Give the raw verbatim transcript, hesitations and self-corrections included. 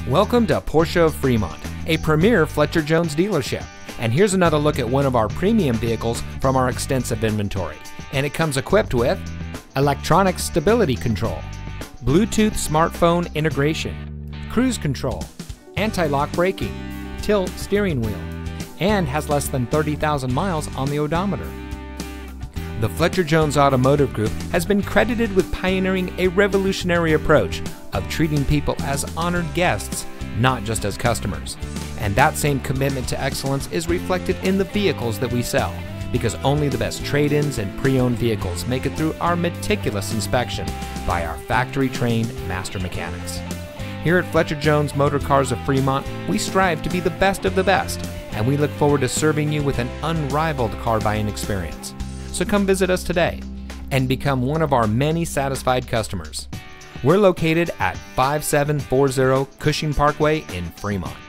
Welcome to Porsche of Fremont, a premier Fletcher Jones dealership. And here's another look at one of our premium vehicles from our extensive inventory. And it comes equipped with electronic stability control, Bluetooth smartphone integration, cruise control, anti-lock braking, tilt steering wheel, and has less than thirty thousand miles on the odometer. The Fletcher Jones Automotive Group has been credited with pioneering a revolutionary approach of treating people as honored guests, not just as customers. And that same commitment to excellence is reflected in the vehicles that we sell, because only the best trade-ins and pre-owned vehicles make it through our meticulous inspection by our factory-trained master mechanics. Here at Fletcher Jones Motor Cars of Fremont, we strive to be the best of the best, and we look forward to serving you with an unrivaled car buying experience. So come visit us today and become one of our many satisfied customers. We're located at five seven four zero Cushing Parkway in Fremont.